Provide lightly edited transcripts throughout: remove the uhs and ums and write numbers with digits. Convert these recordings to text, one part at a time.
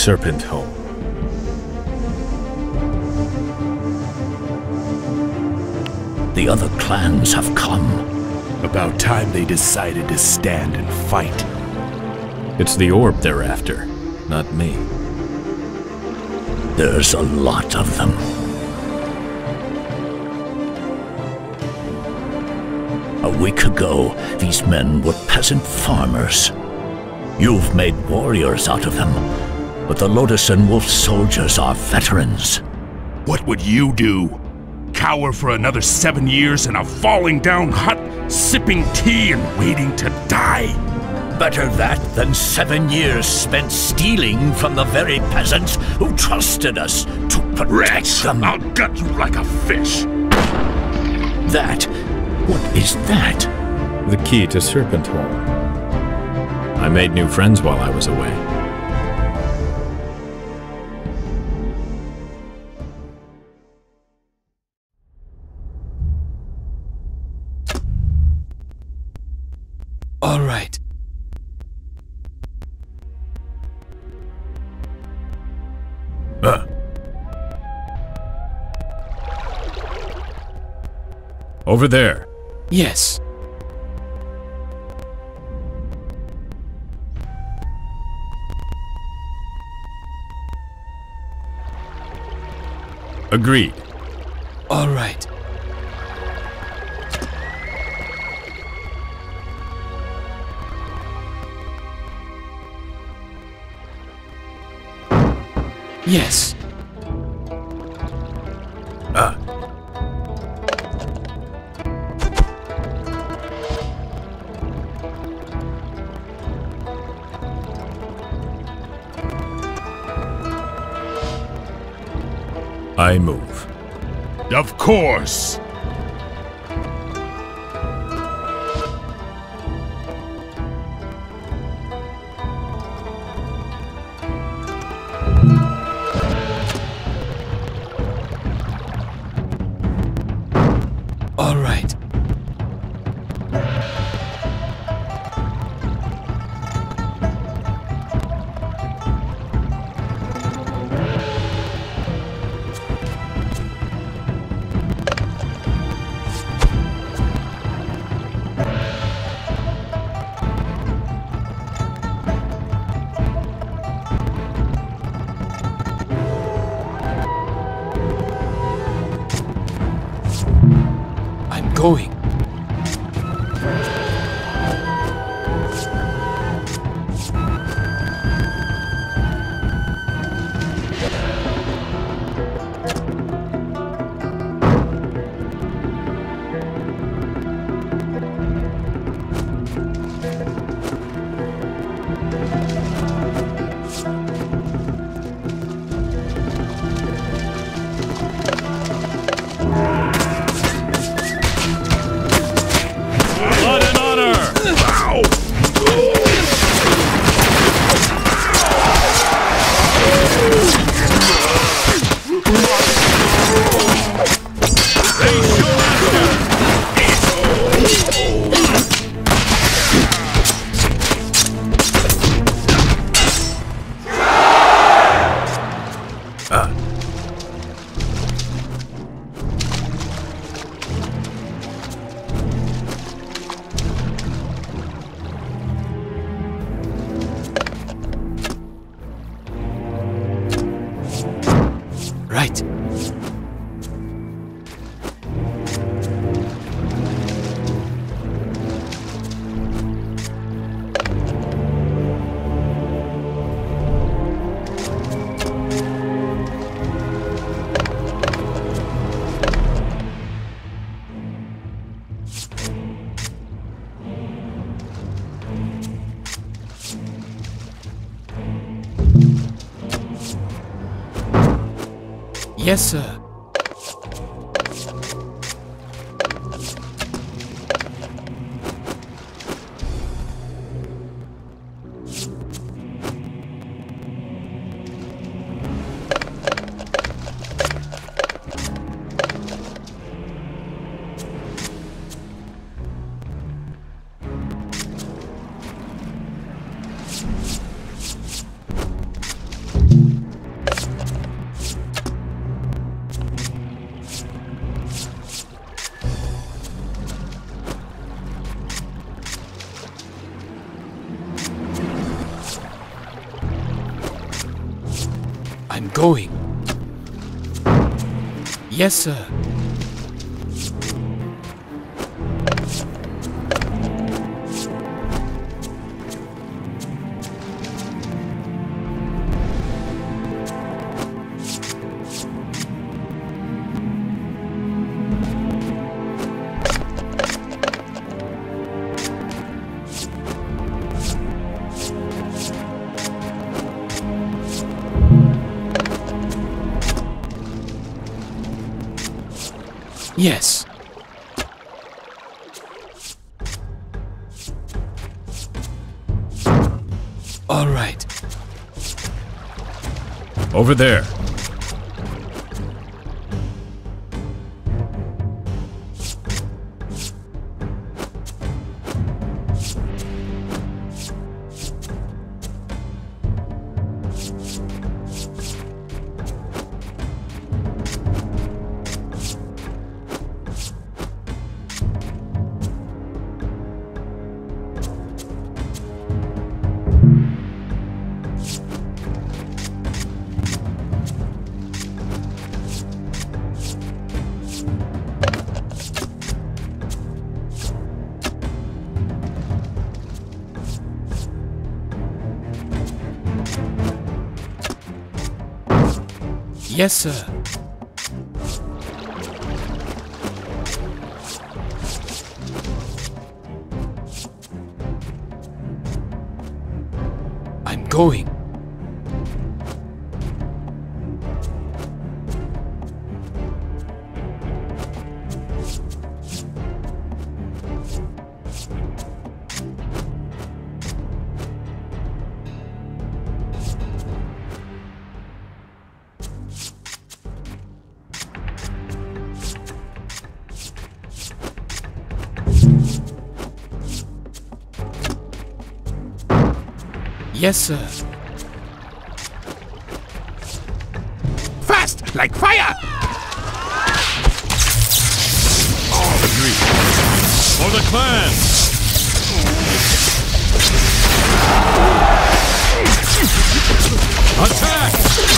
Serpent home. The other clans have come. About time they decided to stand and fight. It's the orb they're after, not me. There's a lot of them. A week ago, these men were peasant farmers. You've made warriors out of them, but the Lotus and Wolf soldiers are veterans. What would you do? Cower for another 7 years in a falling down hut, sipping tea and waiting to die? Better that than 7 years spent stealing from the very peasants who trusted us to protect them. I'll gut you like a fish. That? What is that? The key to Serpent home. I made new friends while I was away. All right. Over there. Yes. Agreed. All right. Yes. I move. Of course. All right. I'm going. Right. Yes, sir. going. Yes, sir. Yes. All right. Over there. Yes, sir. I'm going. Yes, sir. Fast, like fire! All agree. For the clan! Attack!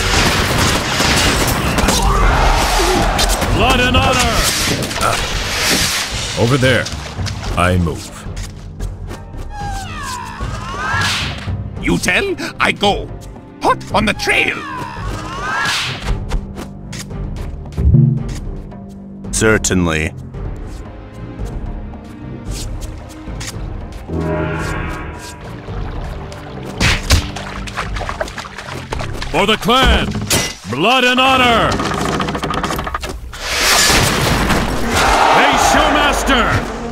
Blood and honor! Over there. I move. You tell, I go. Hot on the trail! Certainly. For the clan! Blood and honor! Hey, Showmaster!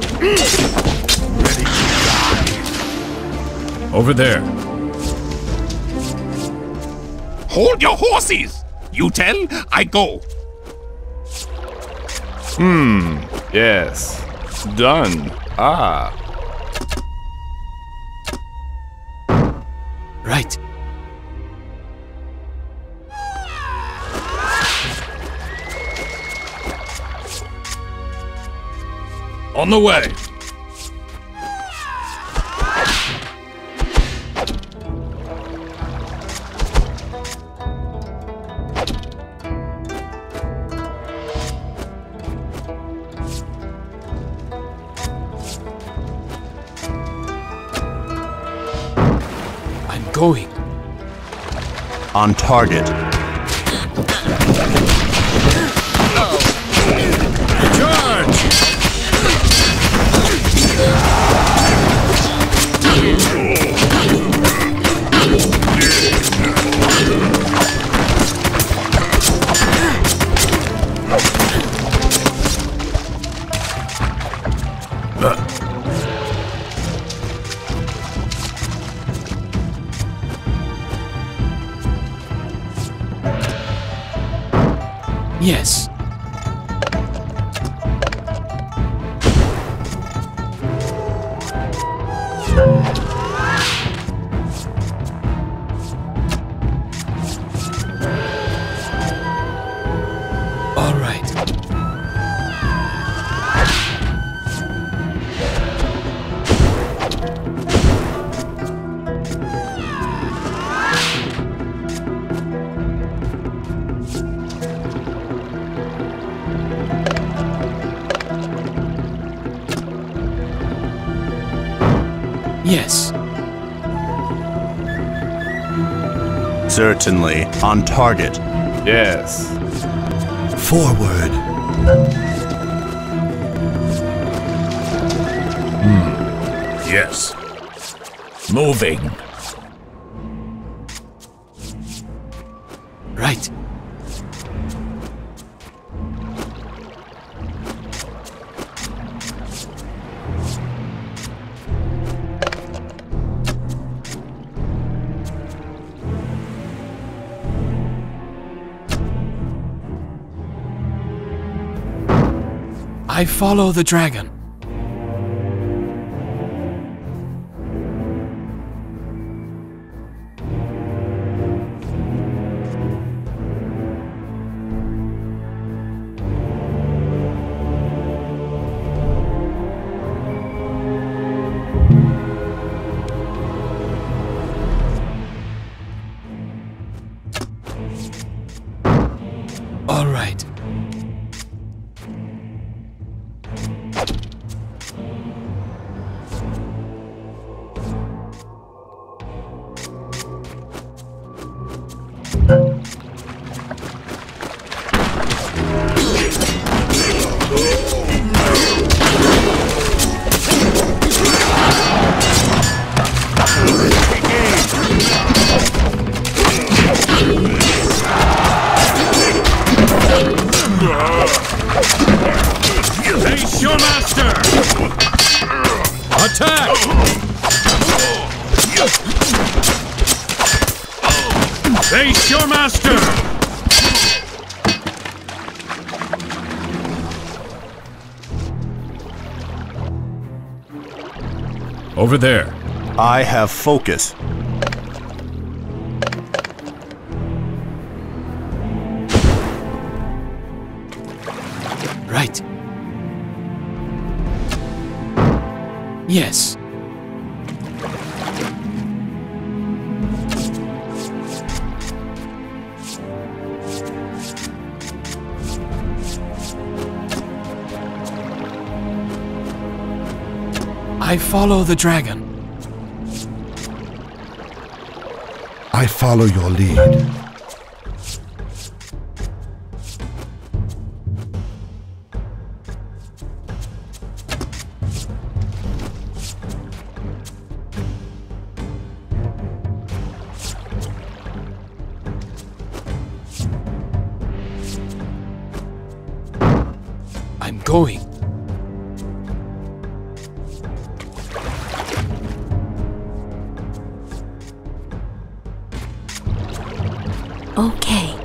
Ready to die. Over there. Hold your horses! You tell, I go. Yes. Done. Ah. Right. On the way. Going. On target. Charge! Yes. All right. Yes. Certainly. On target. Yes. Forward. Yes. Moving. Right. I follow the dragon. All right. Face your master! Attack! Face your master! Over there. I have focus. Right. Yes. I follow the dragon. I follow your lead. I'm going. Okay.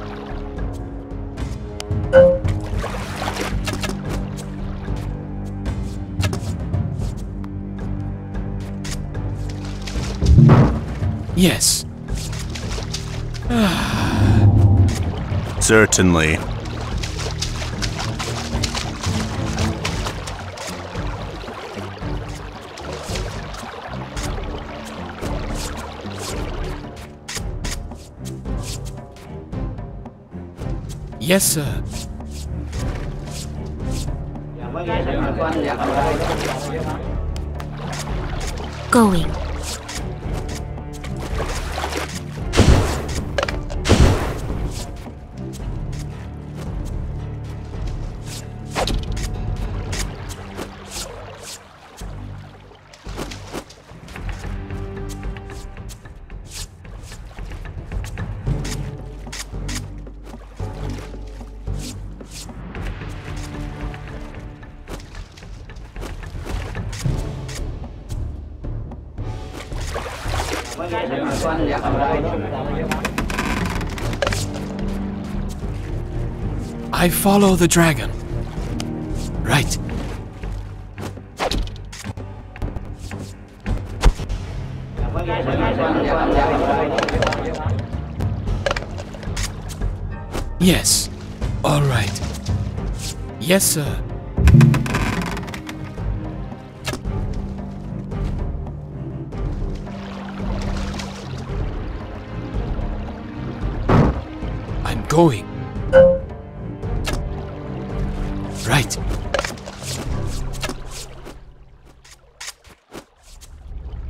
Yes. Certainly. Yes, sir. Going. I follow the dragon. Right. Yes. All right. Yes, sir. I'm going. Right.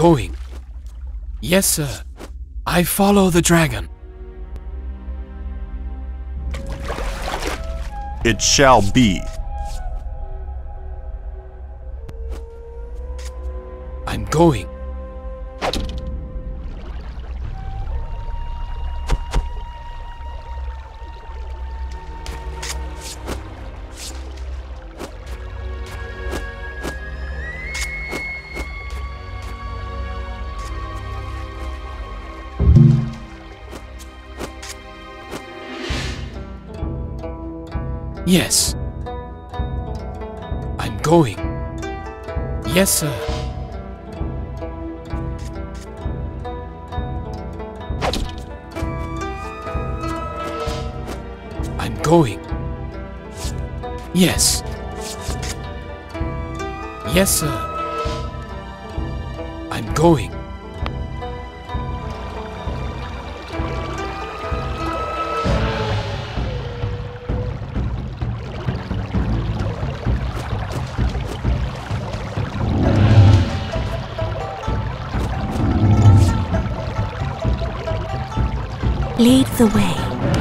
going. Yes, sir. I follow the dragon. It shall be. I'm going. Yes. I'm going. Yes, sir. I'm going. Yes. Yes, sir. I'm going. Lead the way.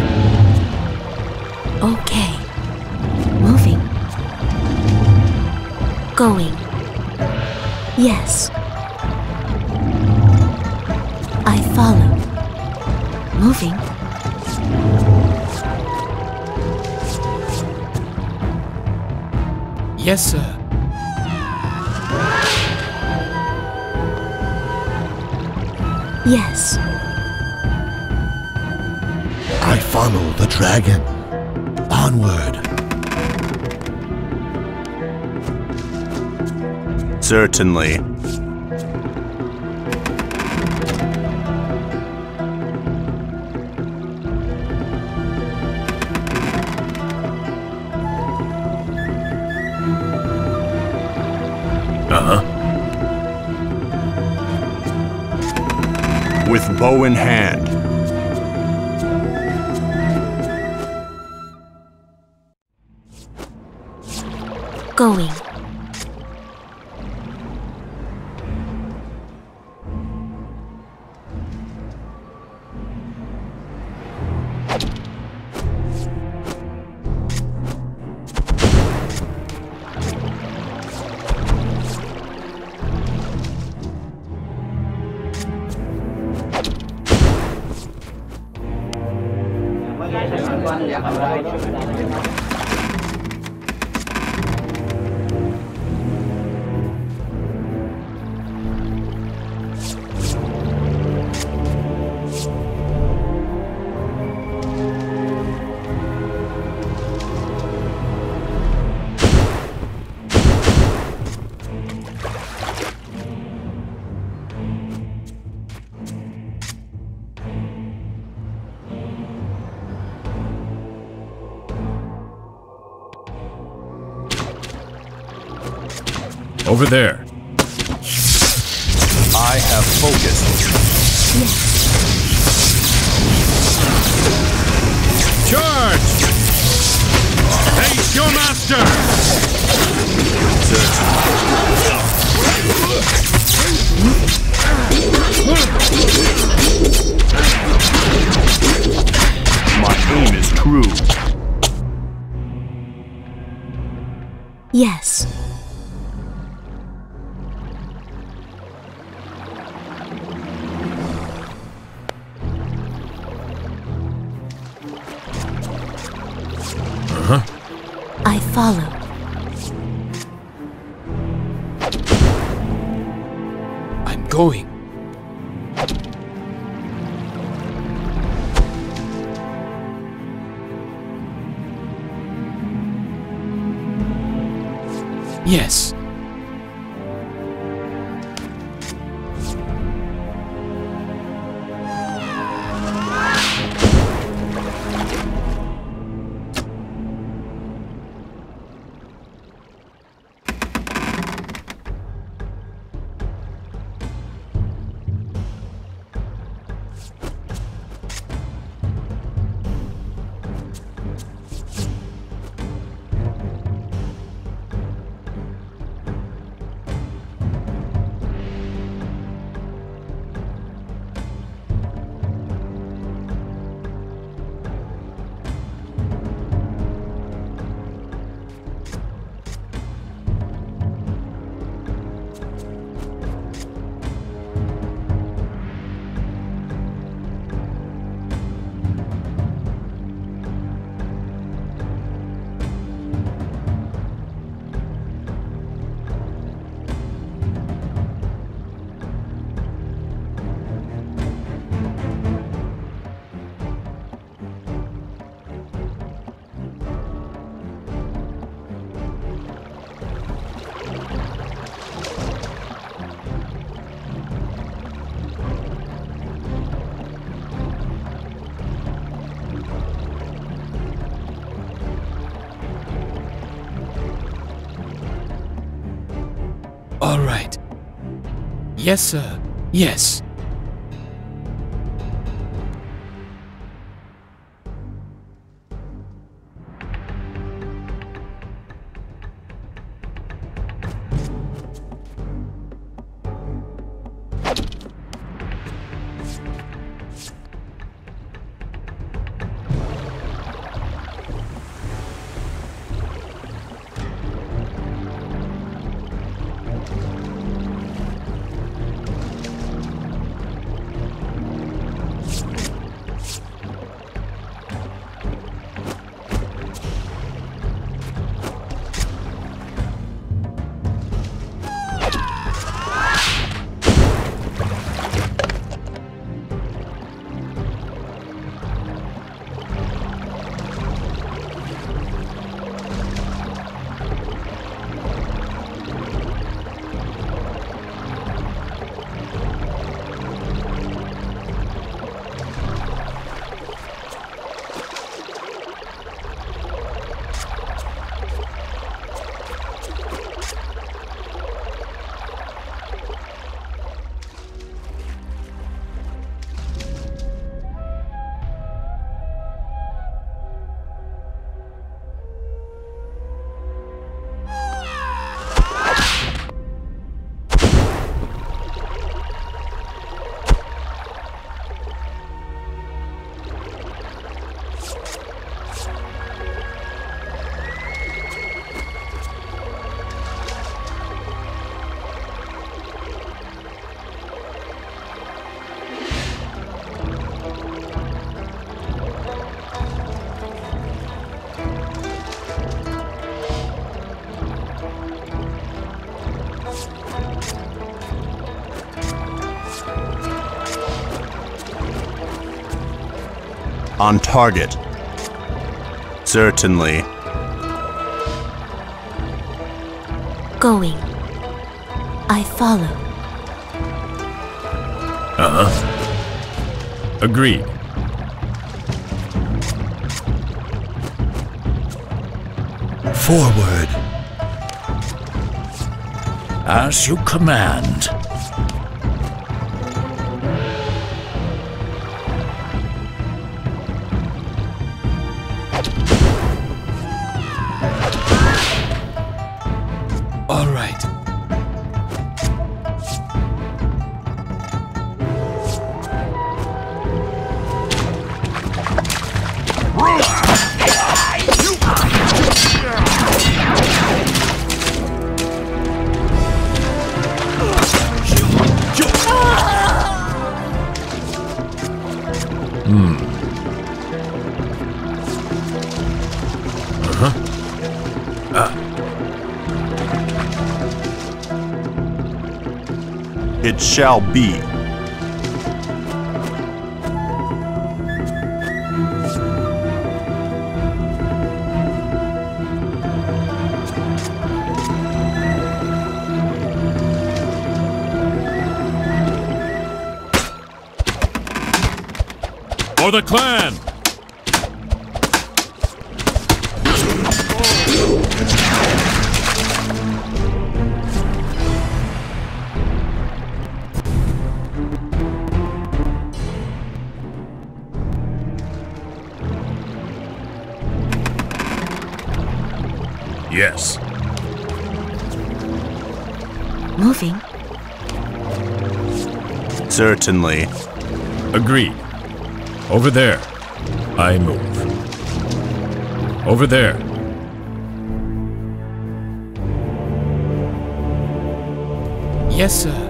Okay. Moving. Going. Yes. I follow. Moving. Yes, sir. Yes. I follow the dragon. Onward. Certainly. With bow in hand. Going. Over there. I have focused. Charge! Face your master! My aim is true. Yes. I follow. I'm going. Yes. All right. Yes, sir. Yes. On target. Certainly. Going. I follow. Agreed. Forward. As you command. All right. It shall be. For the clan! Yes. Moving. Certainly. Agreed. Over there. I move. Over there. Yes, sir.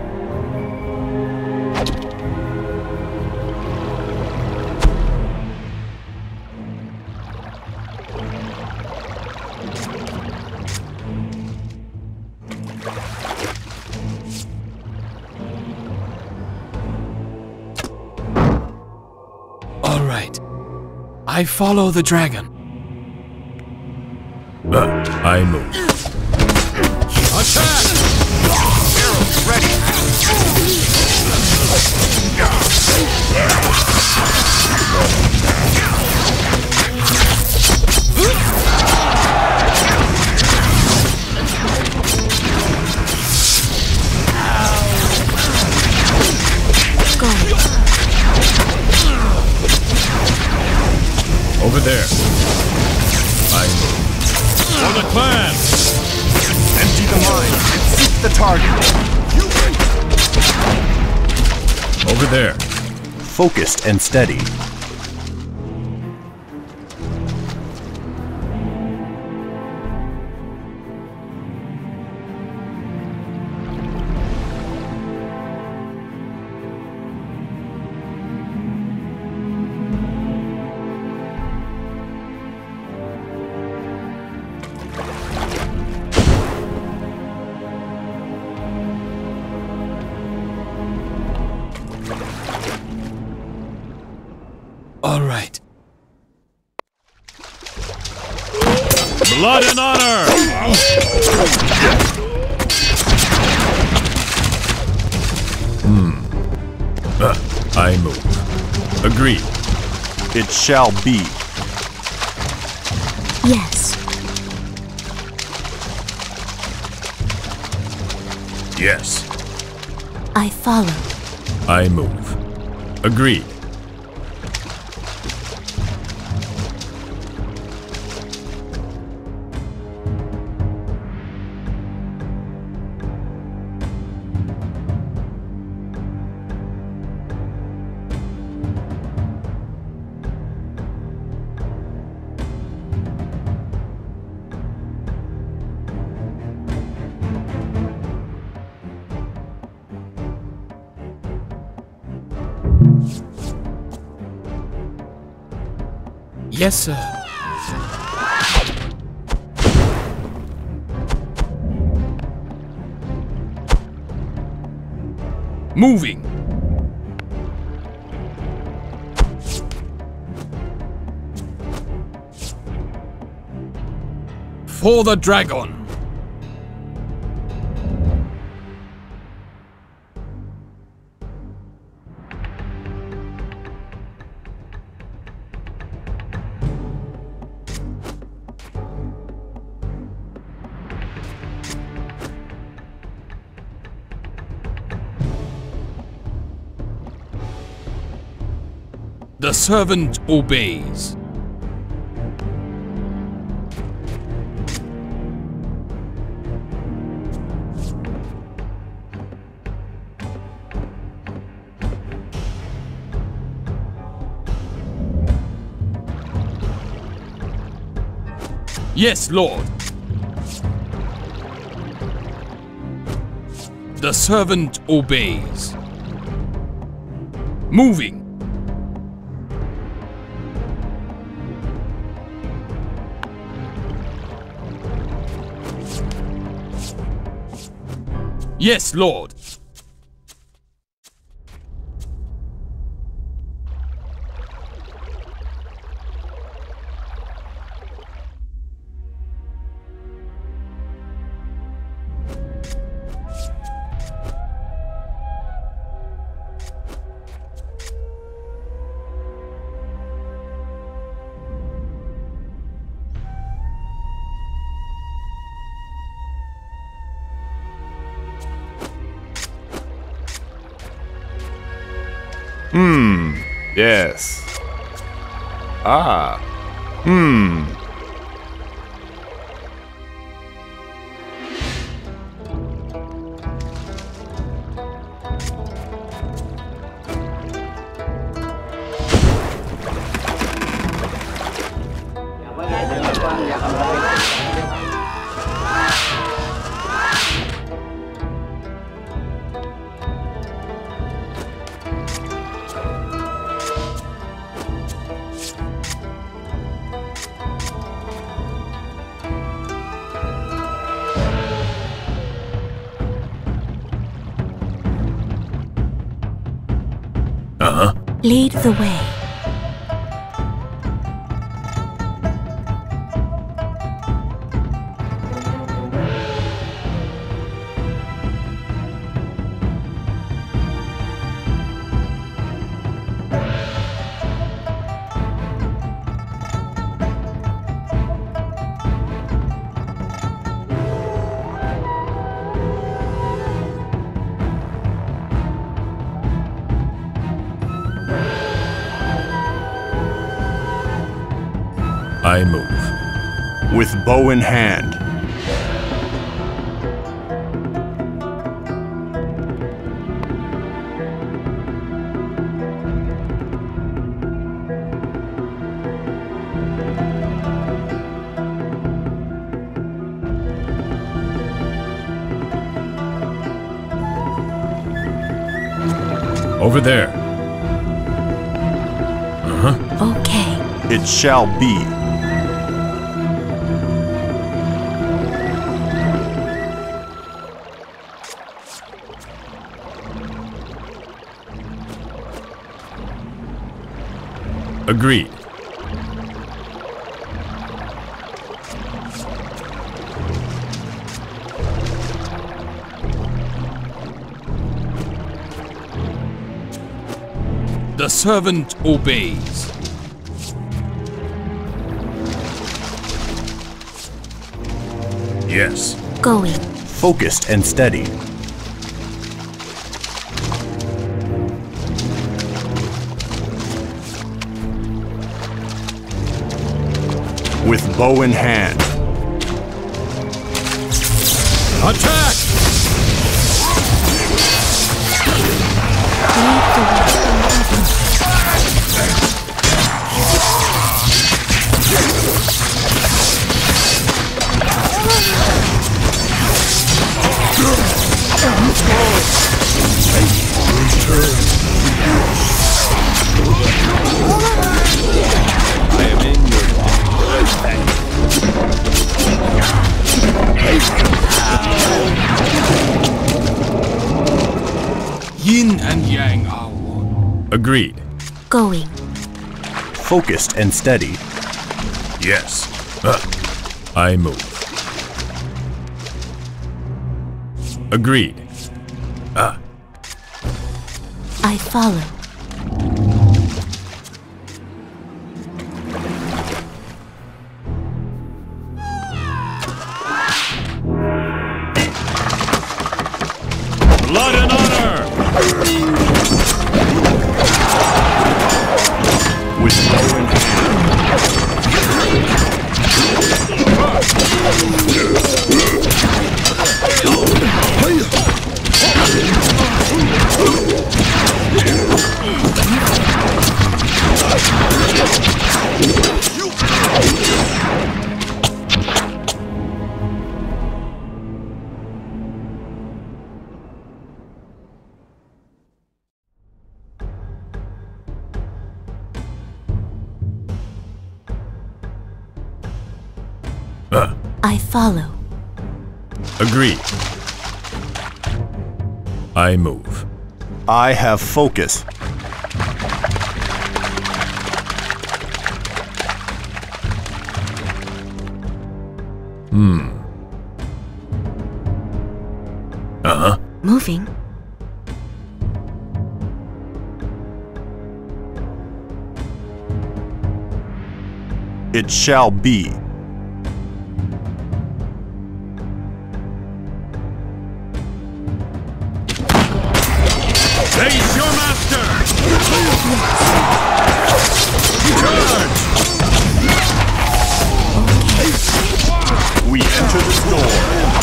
All right. I follow the dragon. I move. Attack! Arrows ready. Over there. I move. For the clan! Empty the mine and seek the target. Over there. Focused and steady. All right. Blood and honor! I move. Agreed. It shall be. Yes. Yes. I follow. I move. Agreed. Yes, sir. Moving. For the dragon. The servant obeys. Yes, Lord. The servant obeys. Moving. Yes, Lord. Yes. Lead the way. I move. With bow in hand. Over there. Okay. It shall be. Agreed. The servant obeys. Yes. Going. Focused and steady. With bow in hand. Attack! I am in your Yin and Yang are one. Agreed. Going. Focused and steady. Yes. I move. Agreed. I follow. Blood and honor! With bow in I follow. Agreed. I move. I have focus. Moving. It shall be. Face your master! Charge! We enter the door.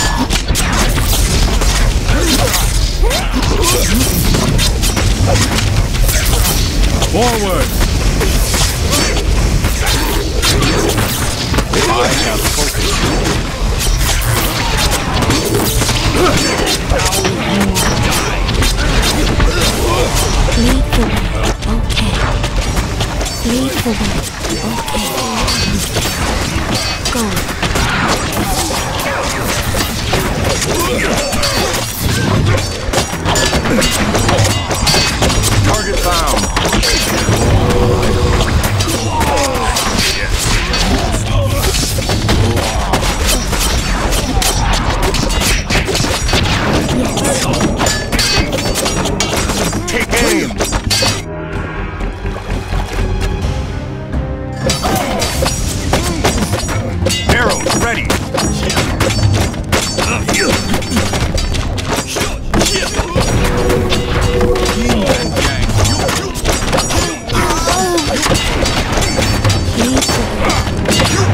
Forward! I have focus. Lead the way. Okay. Lead the way. Okay. Go. Target found. Take aim. Arrows ready. Yin and Yang. Lead the way.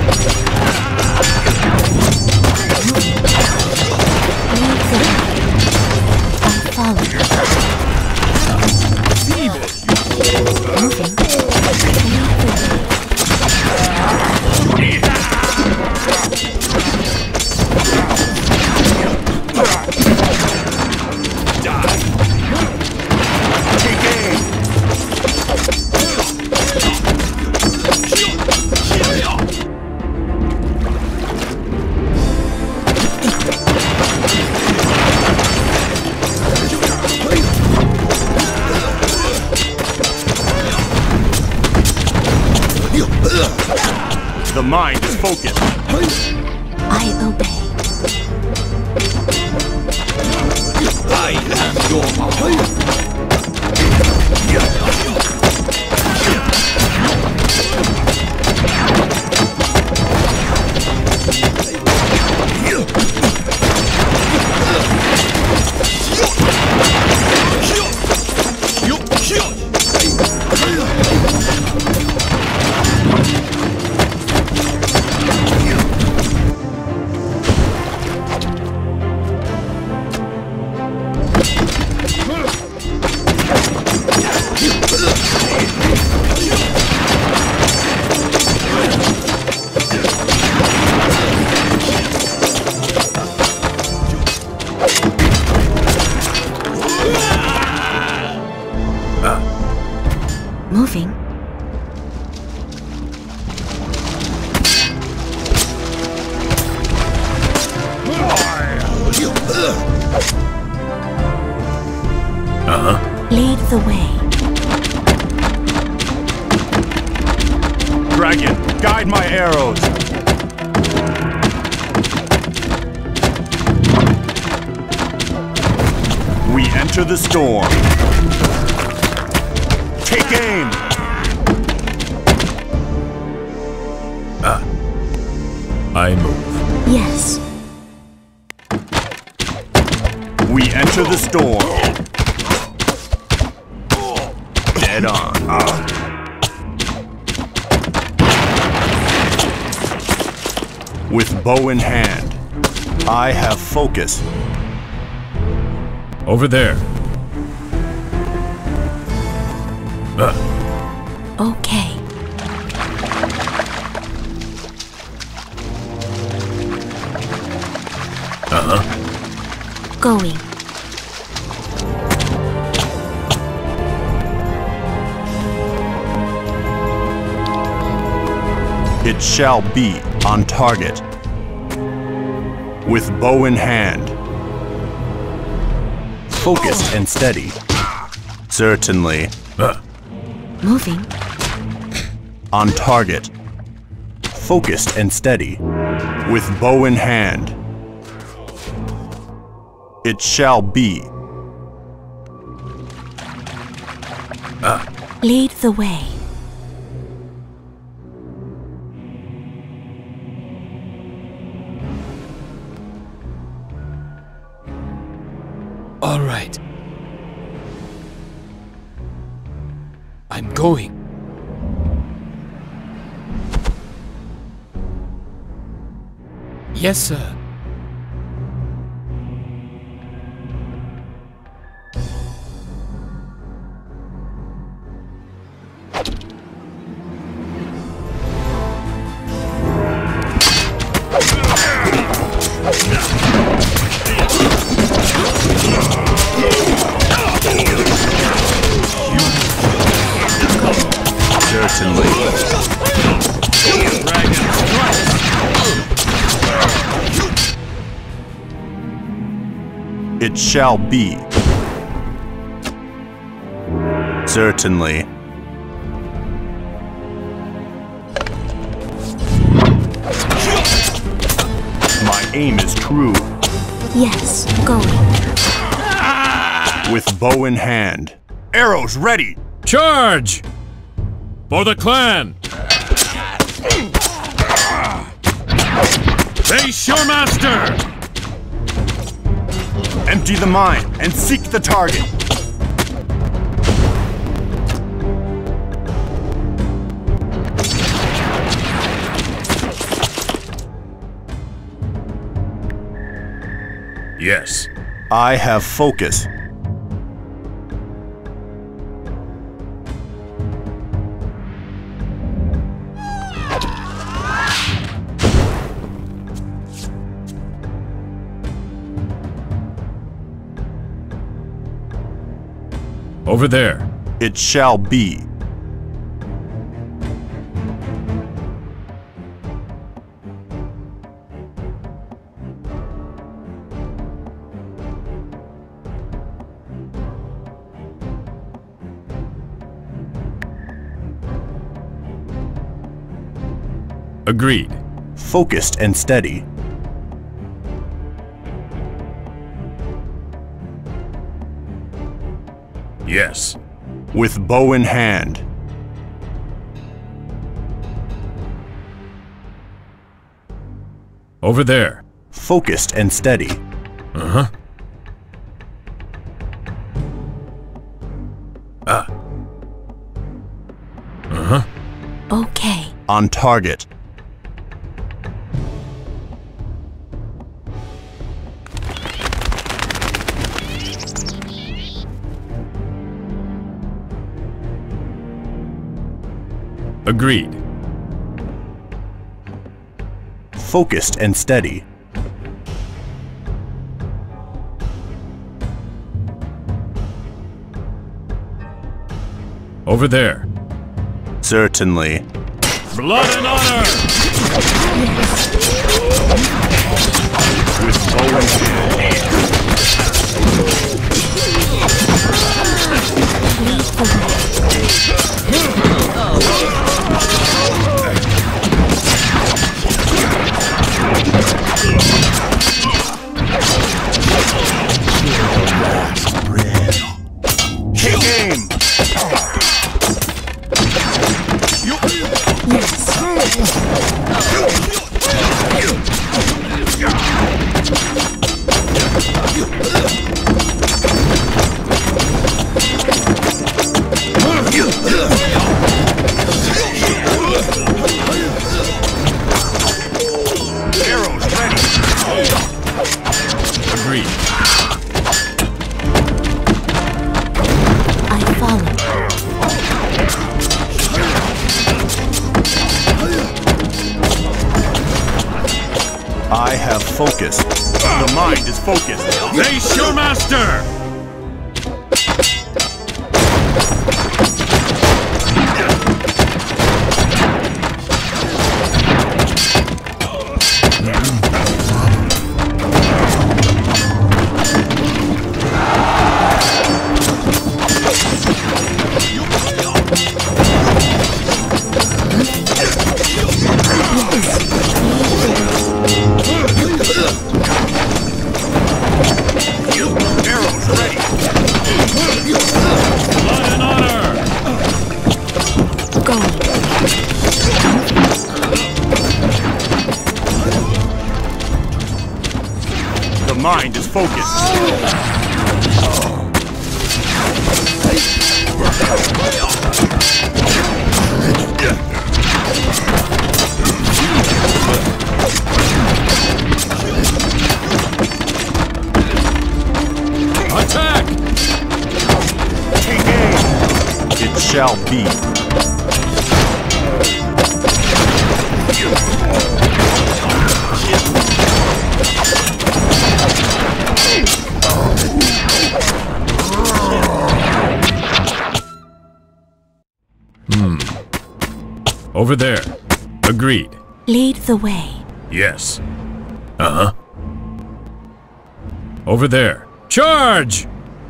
The mind is focused. I obey. I am your Moving. Lead the way. dragon. Guide my arrows. We enter the storm. Take aim! I move. Yes. We enter the storm. Dead on. With bow in hand, I have focus. Over there. Okay. Going. It shall be on target. With bow in hand. Focused and steady. Certainly. Moving. On target. Focused and steady. With bow in hand. It shall be. Lead the way. All right. I'm going. Yes, sir. Certainly. It shall be. Certainly. My aim is true. Yes, going. With bow in hand. Arrows ready! Charge! For the clan! Face your master! Empty the mine and seek the target. Yes. I have focus. Over there. It shall be. Agreed. Focused and steady. Yes. With bow in hand. Over there. Focused and steady. Uh-huh. Uh-huh. Okay. On target. Agreed. Focused and steady. Over there. Certainly. Blood and honor! With bow in hand. Kick aim! Arrows ready. Agreed. I follow. I have focus. The mind is focused. Face your master! Arrows ready. Blood and honor! Going. The mind is focused. Attack! Take aim. It shall be. Over there. Agreed. Lead the way. Yes. Uh-huh. Over there. Charge!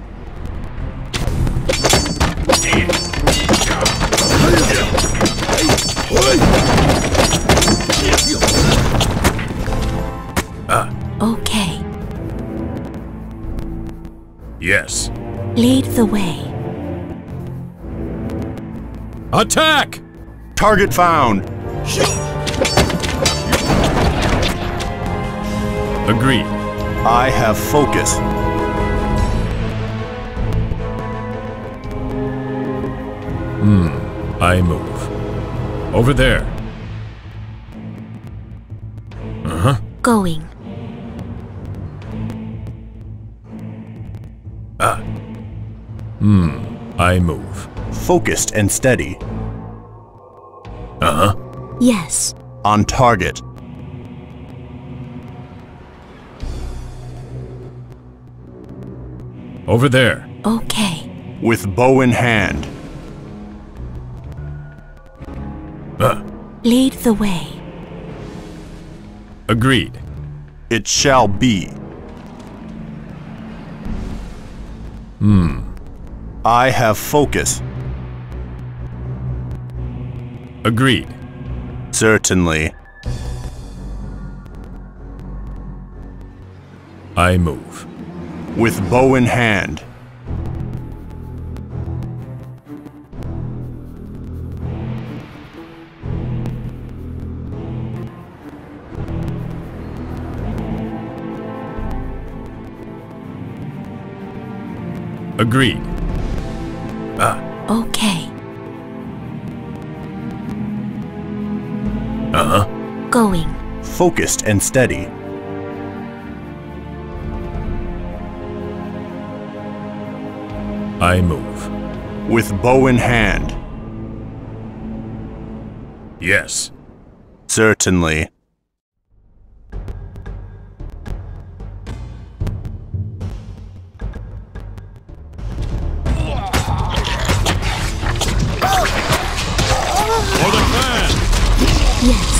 Okay. Yes. Lead the way. Attack! Target found. Agreed. I have focus. I move. Over there. Uh-huh. Going. I move. Focused and steady. Uh-huh. Yes. On target. Over there. Okay. With bow in hand. Lead the way. Agreed. It shall be. I have focus. Agreed. Certainly. I move. With bow in hand. Agreed. Okay. Going. Focused and steady. I move. With bow in hand. Yes. Certainly. For the clan! Yes.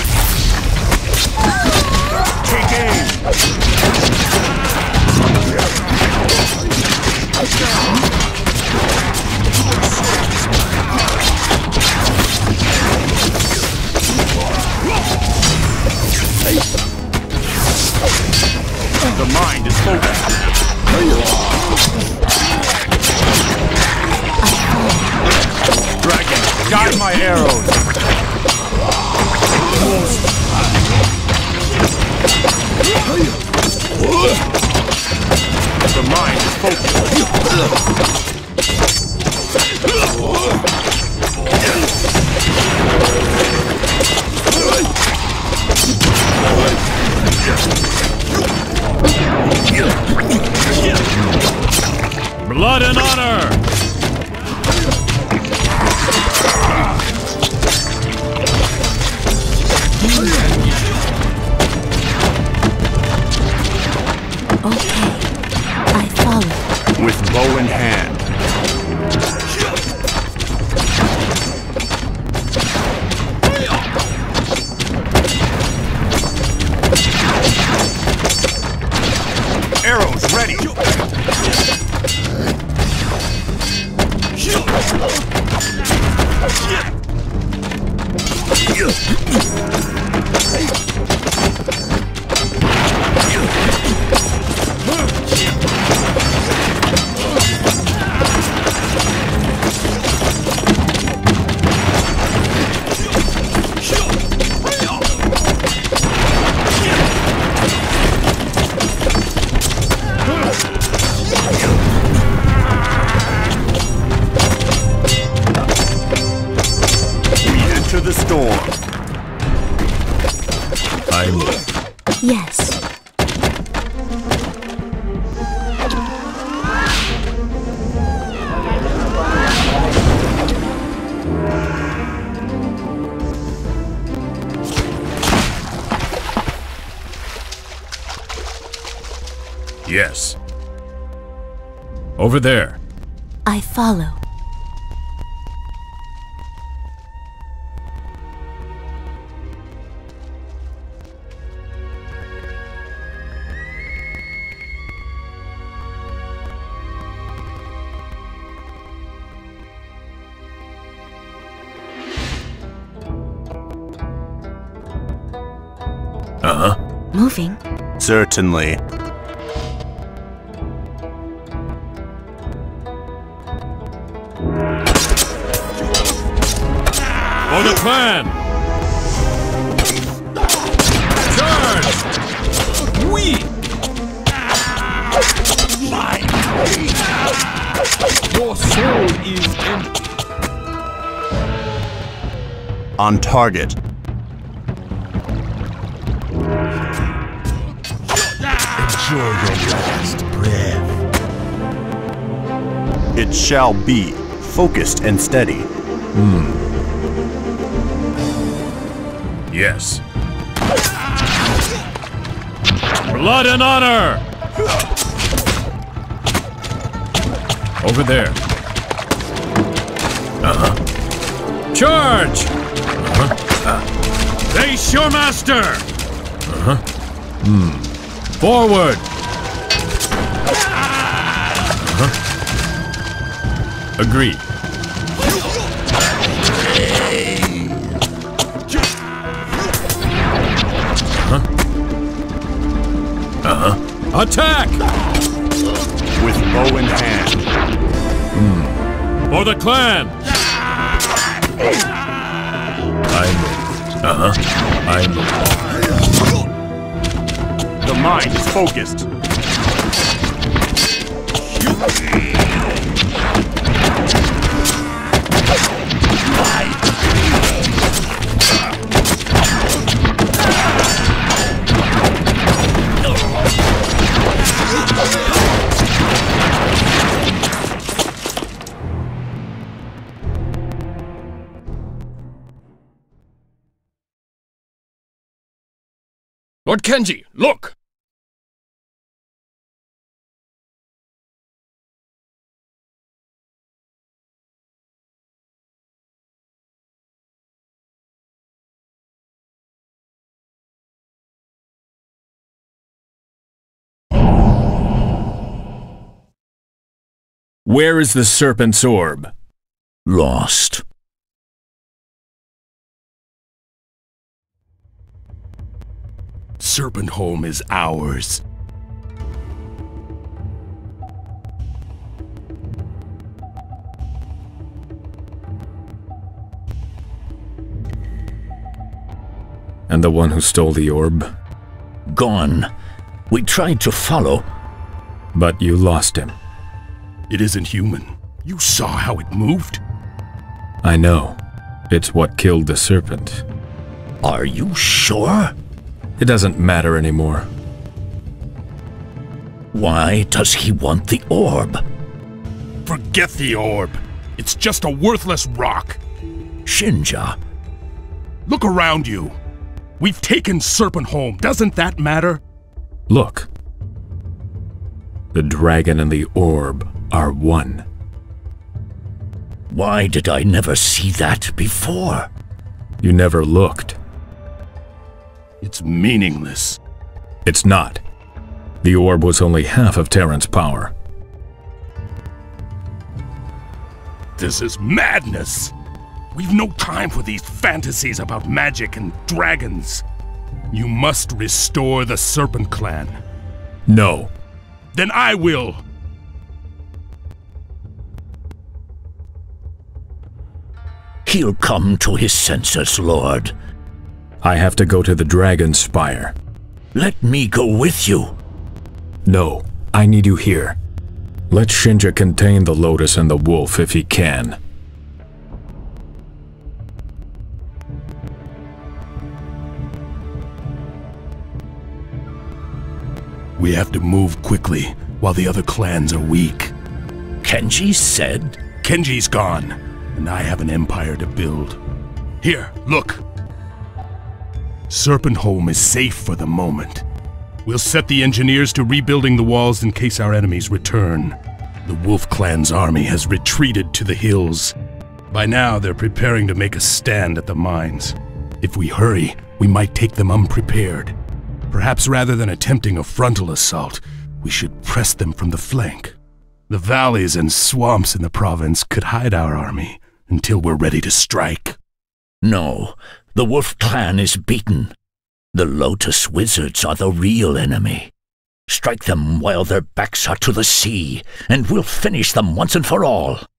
Take aim! The mind is focused. Dragon, guide my arrows. The mind is focused. Blood and honor! Okay. I follow. With bow in hand. Arrows ready. The storm. I move. Yes. Yes. Over there. I follow. Moving. Certainly. For the clan! Charge! Oui! Your soul is empty. On target. Enjoy your last breath. It shall be. Focused and steady. Yes. Blood and honor! Over there. Charge! Face your master! Forward! Agreed. Attack! With bow in hand. For the clan! The mind is focused. Lord Kenji, look! Where is the Serpent's orb? Lost. Serpent Home is ours. And the one who stole the orb? Gone. We tried to follow. But you lost him. It isn't human. You saw how it moved? I know. It's what killed the Serpent. Are you sure? It doesn't matter anymore. Why does he want the orb? Forget the orb. It's just a worthless rock. Shinja. Look around you. We've taken Serpent Home. Doesn't that matter? Look. The dragon and the orb are one. Why did I never see that before? You never looked. It's meaningless. It's not. The orb was only half of Terran's power. This is madness. We've no time for these fantasies about magic and dragons. You must restore the Serpent Clan. No. Then I will. He'll come to his senses, Lord. I have to go to the Dragon's Spire. Let me go with you. No, I need you here. Let Shinja contain the Lotus and the wolf if he can. We have to move quickly while the other clans are weak. Kenji said? Kenji's gone, and I have an empire to build. Here, look. Serpent Home is safe for the moment. We'll set the engineers to rebuilding the walls in case our enemies return. The Wolf Clan's army has retreated to the hills. By now, they're preparing to make a stand at the mines. If we hurry, we might take them unprepared. Perhaps rather than attempting a frontal assault, we should press them from the flank. The valleys and swamps in the province could hide our army until we're ready to strike. No, the Wolf Clan is beaten. The Lotus Wizards are the real enemy. Strike them while their backs are to the sea, and we'll finish them once and for all.